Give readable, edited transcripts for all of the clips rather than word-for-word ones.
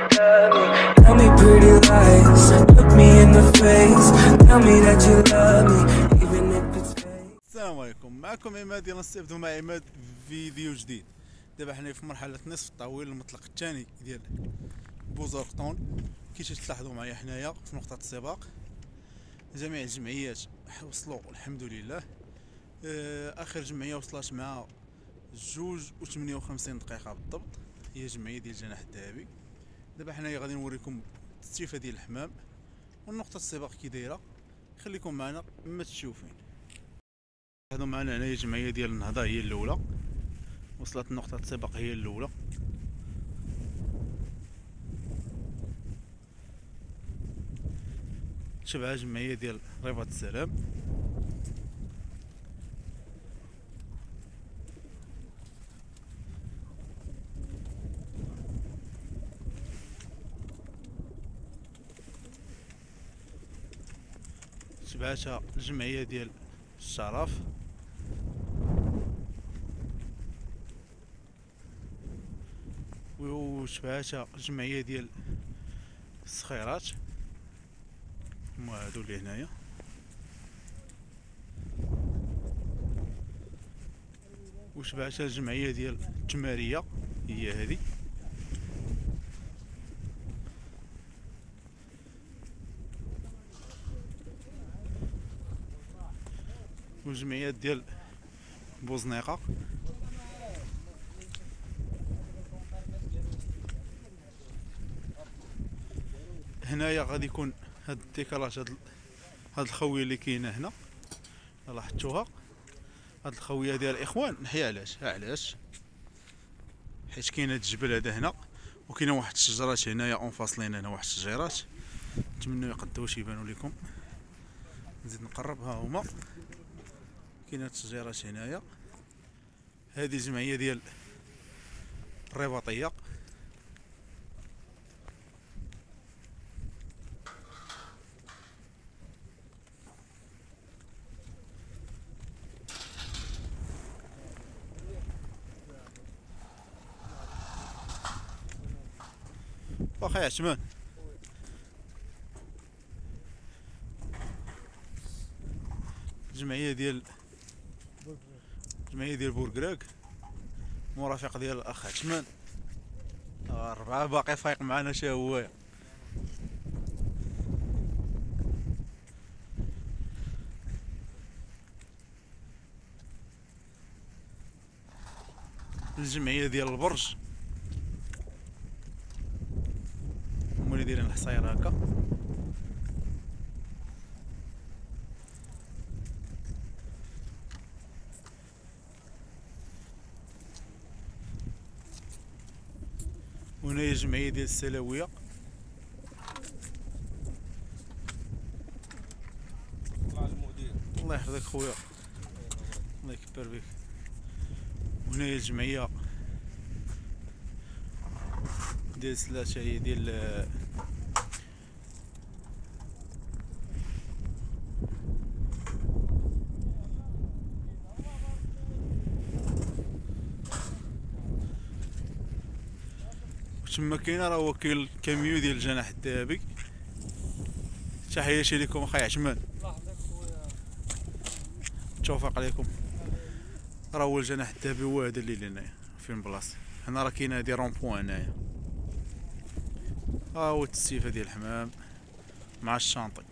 Tell me pretty lies, look me in the face. Tell me that you love me, even if it's fake. السلام عليكم، معكم عماد. يلا نستافدوا مع عماد فيديو جديد. دابا حنا في مرحله نصف الطويل المطلق الثاني ديال بوزرقطون. كي تلاحظوا معايا حنايا في نقطه السباق، جميع الجمعيات وصلوا الحمد لله. اخر جمعيه وصلت مع 2:58 دقيقه بالضبط، هي الجمعيه ديال الجناح الذهبي. دابا حنايا غادي نوريكم التستيفه ديال الحمام والنقطه السباق كي دايره. خليكم معنا ما تشوفين. هادو معنا هنايا الجمعيه ديال النهضه هي الاولى، وصلت نقطه السباق هي الاولى. تبعها الجمعيه ديال رباط السلام، تبعتها الجمعيه ديال الشرف، وتبعتها الجمعيه ديال الصخيرات، هما هادو اللي هنايا. وتبعتها الجمعيه ديال التماريه هي هذه. والجمعيات ديال بوزنيقه. هنايا غادي يكون هاد الديكالاج، هاد الخويه اللي كاينه هنا لاحظتوها. هاد الخويه ديال الاخوان نحيا علاش حيت كاين هاد الجبل هذا هنا، وكاينه واحد الشجرات هنايا اونفاصلين هنا، واحد الشجيرات نتمنوا يقدوش يبانوا لكم. نزيد نقرب، ها هما كاينه هاد الشجيرات هنايا. هذه الجمعيه ديال الرباطيه. واخا يا عثمان، الجمعيه ديال بوركراك، مرافق ديال الاخ عثمان. الربعه باقي فايق معنا شا هو. الجمعيه ديال البرج هما اللي دايرين الحصير هكا. وهنايا الجمعيه ديال السلاويه. الله يحفظك خويا، الله يكبر بك. وهنايا الجمعيه ديال سلاشة، هي ديال تما كاينه، راه هو كاين الكاميو ديال الجناح الذهبي. تحياتي لكم اخي عثمان، توفيق عليكم. راه هو الجناح الذهبي هو هذا اللي هنايا فين بلاصه. هنا راه كاين هادي رون بوان هنايا. ها هو التستيفه ديال الحمام مع الشانطي.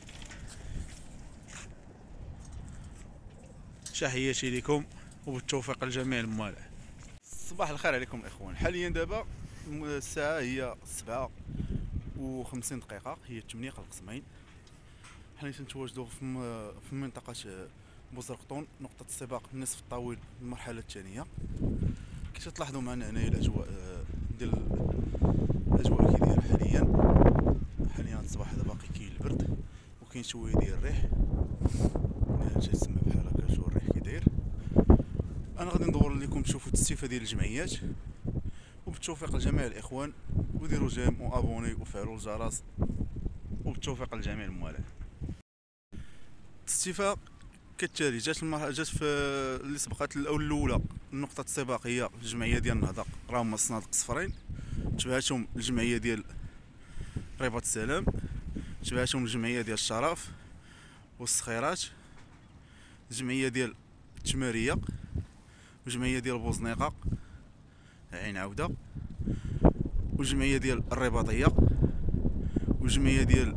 تحياتي لكم وبالتوفيق لجميع الموالح. صباح الخير عليكم الاخوان. حاليا دابا الساعه هي 7:50 دقيقه، هي 8 قل قسمين. حنا تنتواجدوا في منطقه بوزرقطون، نقطه السباق النصف الطويل المرحله الثانيه. كي تلاحظوا معنا هنايا الاجواء ديال الاجواء كي دايره حاليا الصباح هذا باقي كاين البرد وكاين شويه ديال الريح، تسمى بحال هكا شو الريح كي داير. انا غادي ندور لكم تشوفوا التستيفه ديال الجمعيات، وبالتوفيق لجميع الاخوان، وديروا جيم وابوني وفعلوا الجرس، وبالتوفيق لجميع الموالح. التستيفه كالتالي: جات في اللي سبقت الاولى النقطه السباق هي الجمعيه ديال النهضه، راهم الصنادق صفرين. تبعتهم الجمعيه ديال رباط السلام، تبعتهم الجمعيه ديال الشرف والصخيرات، الجمعيه ديال التماريه، والجمعيه ديال بوزنيقه عين عوده، والجمعيه ديال الرباطيه، والجمعيه ديال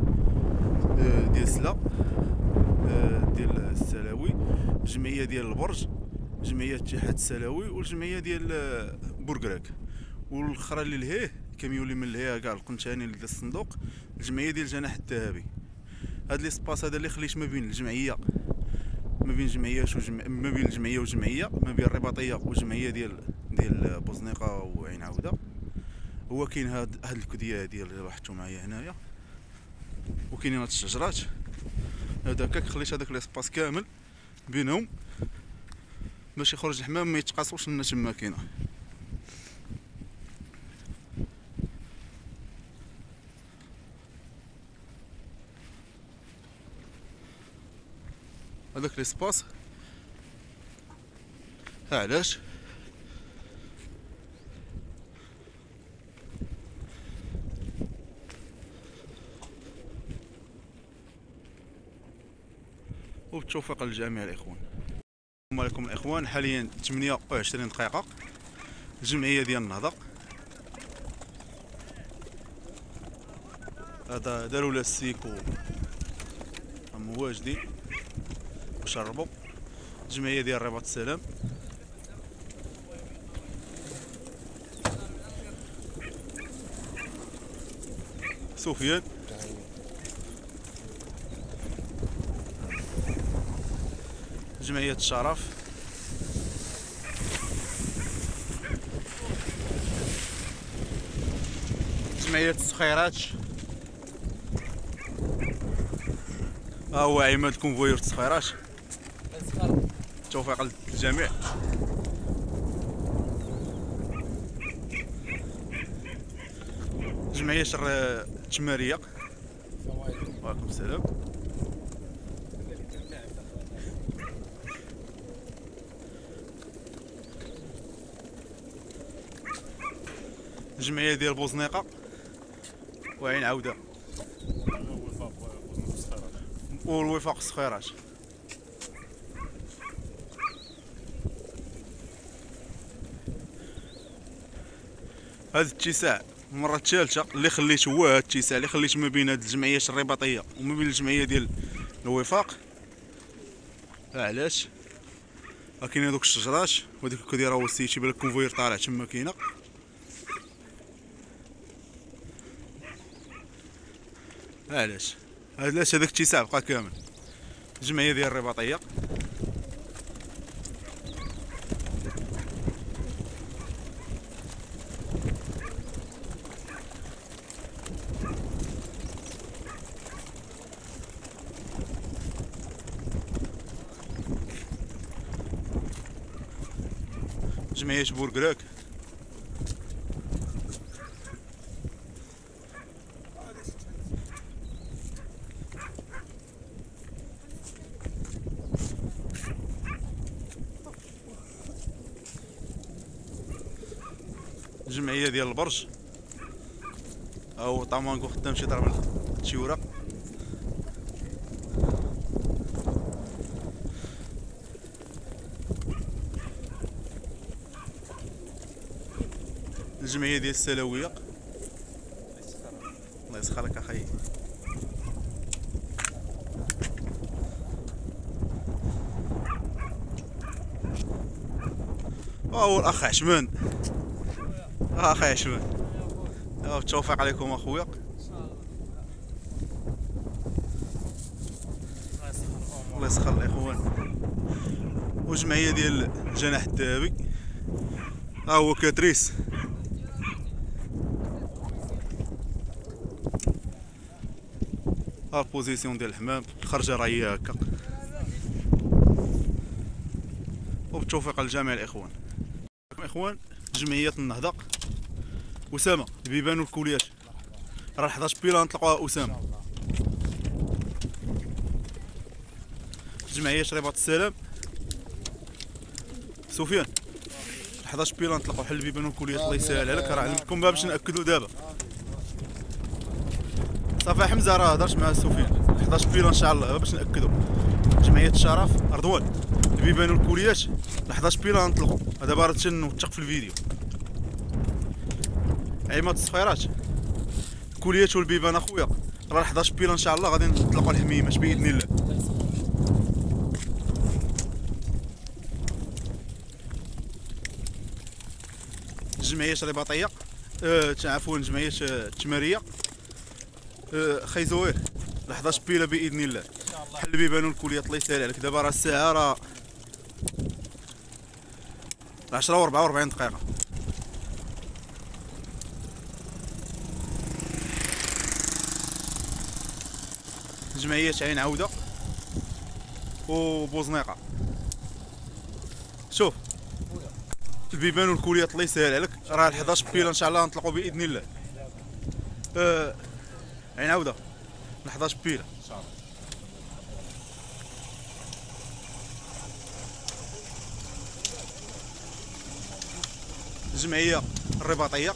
سلا ديال السلاوي، الجمعيه ديال البرج، جمعيه اتحاد السلاوي، والجمعيه ديال بوركراك، والاخرى اللي لهيه كيميولي من لهيه كاع القنتاني ديال الصندوق الجمعيه ديال الجناح الذهبي. هاد ليسباس هذا اللي خليت ما بين الجمعيه ما بين الجمعيه والجمعيه، ما بين الرباطيه والجمعيه ديال بوزنيقه وعين عوده، هو كاين هاد الكديه هادي اللي لاحظتوا معايا هنايا، وكاينين هاد الشجرات. هذاك خليت هذاك ليسباس كامل بينهم باش يخرج الحمام ما يتقاسوش لنا تما كاينه. هذاك ليسباس علاش وبالتوفيق للجميع الاخوان. السلام عليكم الاخوان، حاليا 28 دقيقه الجمعيه ديال النهضه. هذا داروا له السيكو هم واجدين وشربوا. الجمعيه ديال رباط السلام، سفيان، جمعيه الشرف، جمعيه الصخيرات، ها هو عماد كونفوير الصخيرات. توفيق للجميع. جمعيه التماريه، وعليكم السلام. الجمعيه ديال بوزنيقه وعين عوده، والوفاق الصخيرات. هذا الاتساع المره الثالثه اللي خليت، هو هذا الاتساع اللي خليت ما بين هاد الجمعيات الرباطيه وما بين الجمعيه ديال الوفاق. علاش؟ كاينين هذوك الشجرات وديك الكديره وسيتي تيبان لك كونفوير طالع تما كاينه. علاش هذاك الاتساع بقى كامل. الجمعيه ديال الرباطيه، جمعيه بوركراك، الجمعيه ديال البرج، او طامانكو خدام شي ضرب التيوره. الجمعيه ديال السلاويه، الله يسخرك اخي. هو الاخ عشمان، اخي عشمان، التوفيق عليكم اخويا. الله يسخر الاخوان. والجمعيه ديال الجناح الذهبي، ها هو كاتريس. ها البوزيسيون ديال الحمام، الخرجه راه هي هكا. وبالتوفيق للجميع الاخوان. اخوان جمعيه النهضه، اسامه البيبان والكوليات، راه 11 بيلا نطلقوها اسامه. جمعيه رباط السلام، سفيان 11 بيلا نطلقوا حل البيبان والكوليات. الله يسهل عليك، راه علمتكم باش ناكدوا دابا. صافي حمزه راه هضرت مع سفيان 11 بيلا ان شاء الله باش ناكدوا. جمعيه الشرف رضوان البيبان والكوليات 11 بيلا نطلقوا. دابا راه تنوثق في الفيديو. عماد الصفيرات الكوليات والبيبان اخويا راه 11 بيلا ان شاء الله غادي نطلقوا الحميمات باذن الله. جمعيه رباطيه عفوا جمعيه التماريه خي زوير 11 بيلا باذن الله. حل البيبان والكوليات. الله يسهل عليك. دابا راه الساعه راه 10 و44 دقيقه. جمعيه عين عوده وبوزنيقه. شوف البيبان والكوليات. الله يسهل عليك. راه 11 بيلا ان شاء الله نطلقوا باذن الله. عين عوده 11 بيلا ان شاء الله. الجمعيه الرباطيه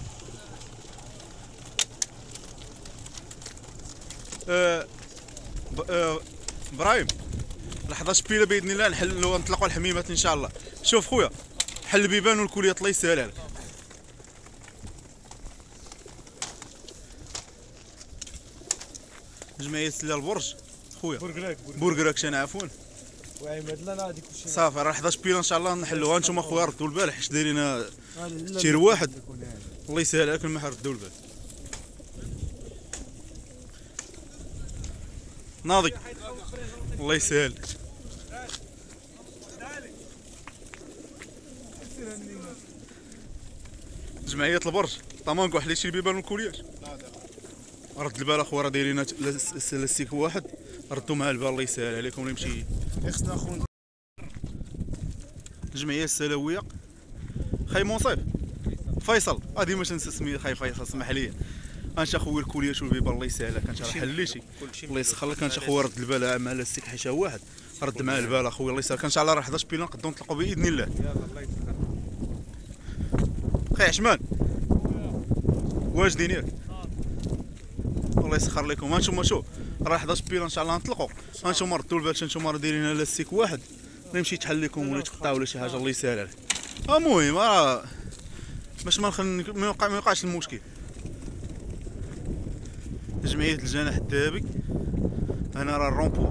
ابراهيم 11 بيلا باذن الله نحلوا نطلقوا الحميمات ان شاء الله. شوف خويا حل البيبان والكوليات. الله يسهل عليك. جمعيه سلا البرج خويا بوركراك انا عفوا وعماد لا هذيك كلشي صافي راه 11 بيلا ان شاء الله نحلوها. نتوما خويا ردوا البال حيت دايرين تير واحد. الله يسهل عليك المحر ردوا البال. ناضي الله يسهل. جمعيه البرج طمانكو حلي شي البيبان والكوليات. رد البال اخويا راه دايرين السيك واحد. ردوا مع البال. الله يسهل عليكم. يمشي خصنا اخونا. الجمعيه السلويه خي منصف فيصل ديما تنسى سميه خي فيصل. اسمح لي انت اخويا الكوليات والبيبان. الله يسهل عليك. انت راه حليتي الله يسخر لك. انت اخويا رد البال مع السيك حيشه واحد. رد مع البال اخويا. الله يسهل. ان شاء الله راه 11 بيلا نقدروا نطلقوا باذن الله. يلا الله يسخر. خي عشمان واجدين ياك. الله يسخر لكم. هانتوما شوف راه 11 بيلا ان شاء الله نطلقوا. هانتوما ردوا البال. هانتوما راه دايرين على السيك واحد. لا يمشي تحل لكم ولا تقطع ولا شي حاجه. الله يسهل عليك. المهم راه باش ما يوقعش المشكل. جمعيه الجناح الذهبي انا راه الرومبو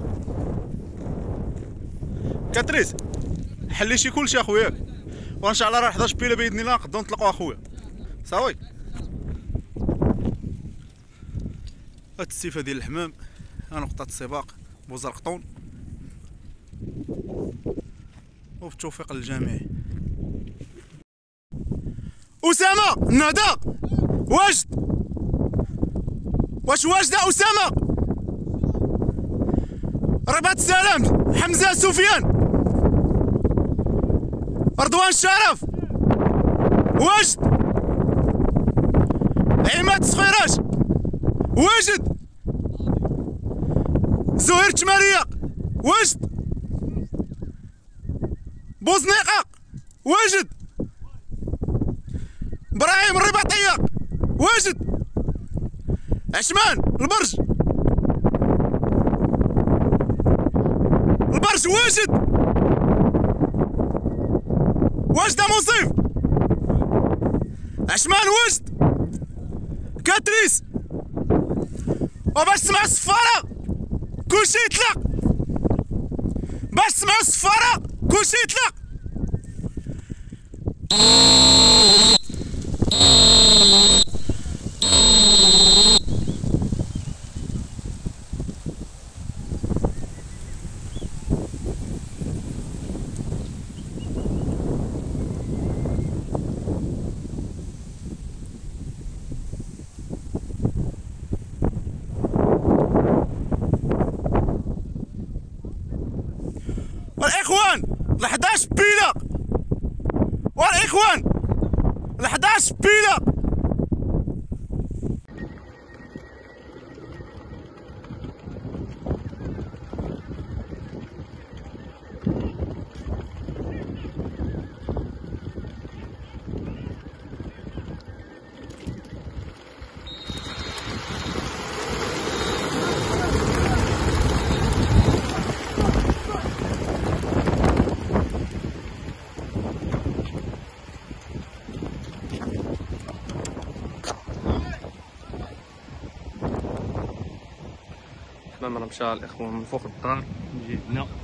كاتريس حليتي كلشي اخويا. وان شاء الله راه 11 بيلا باذن الله نقدروا نطلقوا اخويا. صافي هاد السيفه ديال الحمام نقطه السباق بوزرقطون وبالتوفيق للجميع. أسامة النهضة واجد. واش واجدة أسامة؟ رباط السلام حمزة سفيان رضوان الشرف واجد. عماد الصخيراج واجد. زهير التمارية واجد. بوزنيقة واجد. ابراهيم الرباطية واجد. عشمان البرج واجد. واجدة مصيف عشمان واجد. كاتريس وباش تسمع الصفارة كلشي يطلق. باش تسمعوا الصفارة كلشي يطلق. والإخوان 11 بيلا. والإخوان 11 بيلا. تمام راه مشى الاخوان من فوق الدار من جهه هنا